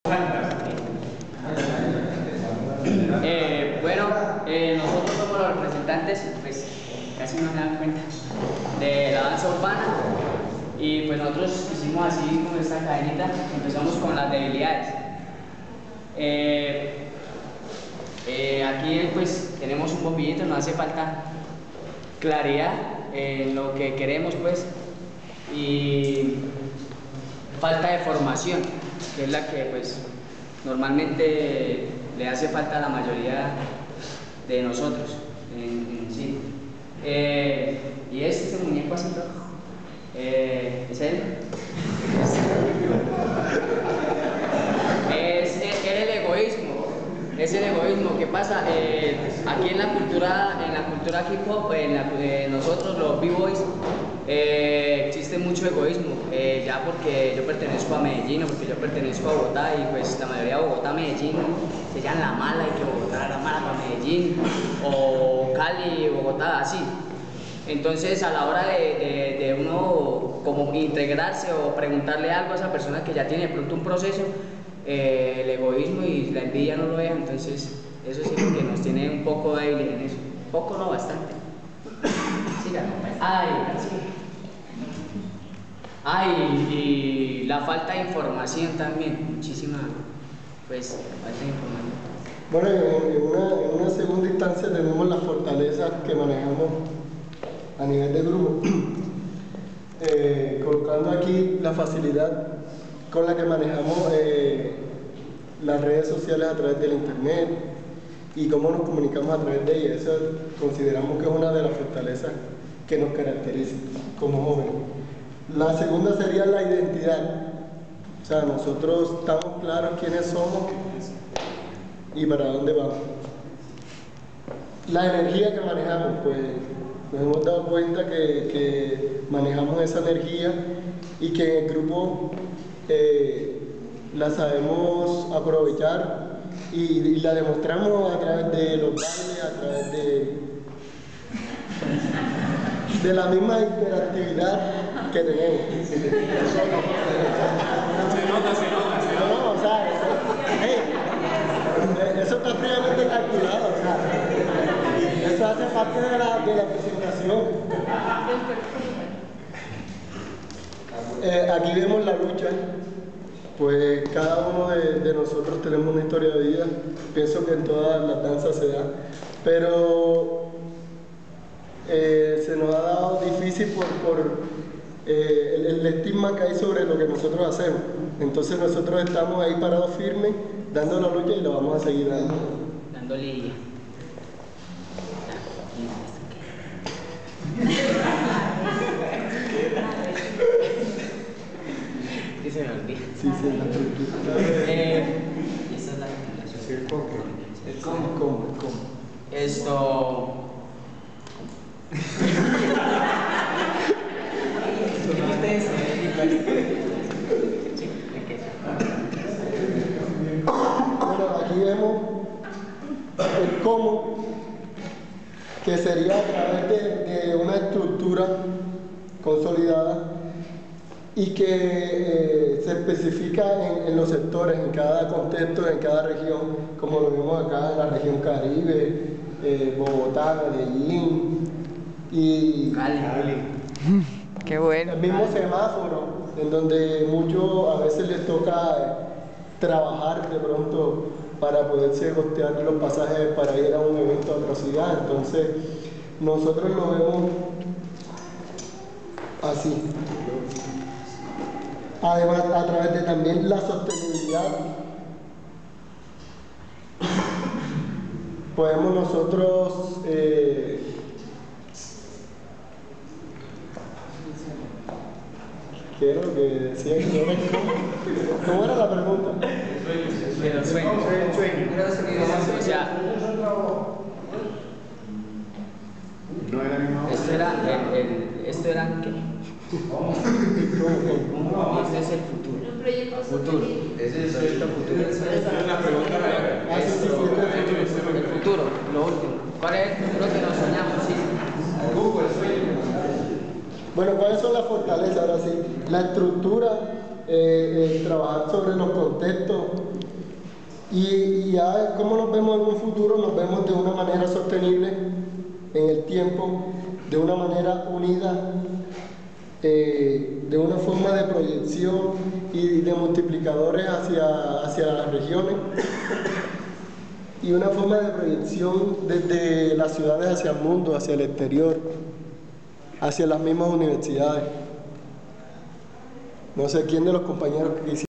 Nosotros somos los representantes, pues casi no se dan cuenta, de la danza urbana, y pues nosotros hicimos así con esta cadenita, empezamos con las debilidades. Aquí pues tenemos un bombillito, nos hace falta claridad en lo que queremos pues, y falta de formación, que es la que pues normalmente le hace falta a la mayoría de nosotros en sí. Y este muñeco así todo, ¿es él? Es el egoísmo. Es el egoísmo. ¿Qué pasa? Aquí en la cultura hip hop, nosotros los b-boys, existe mucho egoísmo, ya porque yo pertenezco a Medellín o porque yo pertenezco a Bogotá, y pues la mayoría de Bogotá, Medellín, se llaman la mala, y que Bogotá era mala para Medellín, o Cali, Bogotá, así. Entonces, a la hora de uno como integrarse o preguntarle algo a esa persona que ya tiene de pronto un proceso, el egoísmo y la envidia no lo dejan. Entonces eso sí que nos tiene un poco débiles en eso. Poco no, bastante. Sigan. Y la falta de información también, muchísima, pues, falta de información. Bueno, en una segunda instancia tenemos las fortalezas que manejamos a nivel de grupo, colocando aquí la facilidad con la que manejamos las redes sociales a través del internet y cómo nos comunicamos a través de ellas. Eso consideramos que es una de las fortalezas que nos caracteriza como jóvenes. La segunda sería la identidad. O sea, nosotros estamos claros quiénes somos y para dónde vamos. La energía que manejamos, pues nos hemos dado cuenta que manejamos esa energía y que en el grupo la sabemos aprovechar y la demostramos a través de los bailes, a través de la misma interactividad que tenemos. No, o sea, eso está previamente calculado, o sea, eso hace parte de la presentación. Aquí vemos la lucha. Pues cada uno de nosotros tenemos una historia de vida. Pienso que en todas las danzas se da, pero se nos ha dado difícil por el estigma que hay sobre lo que nosotros hacemos. Entonces nosotros estamos ahí parados firmes, dando la lucha, y lo vamos a seguir dando. Dándole ella. ¿Qué se me olvida? Sí, la estructura. Esa es la explicación. El cómo. Esto. Bueno, aquí vemos el cómo, que sería a través de una estructura consolidada y que se especifica en los sectores, en cada contexto, en cada región, como lo vemos acá en la región Caribe, Bogotá, Medellín y Cali. Qué bueno. el mismo semáforo, en donde muchos a veces les toca trabajar de pronto para poderse costear los pasajes para ir a un evento a otra ciudad. Entonces nosotros lo vemos así. Además, a través de también la sostenibilidad, podemos nosotros ¿qué era lo que decía? ¿Cómo era la pregunta? De los sueños. O sea, no era animado. Esto era ¿qué? Este es el futuro. Futuro. Ese es el futuro. Esa es la pregunta. El futuro, lo último. ¿Cuál es el futuro que nos soñamos? Sí. Bueno, ¿cuáles son las fortalezas? Ahora sí, la estructura, trabajar sobre los contextos Y ya cómo nos vemos en un futuro, nos vemos de una manera sostenible en el tiempo, de una manera unida, de una forma de proyección y de multiplicadores hacia las regiones, y una forma de proyección desde las ciudades hacia el mundo, hacia el exterior, hacia las mismas universidades. No sé quién de los compañeros que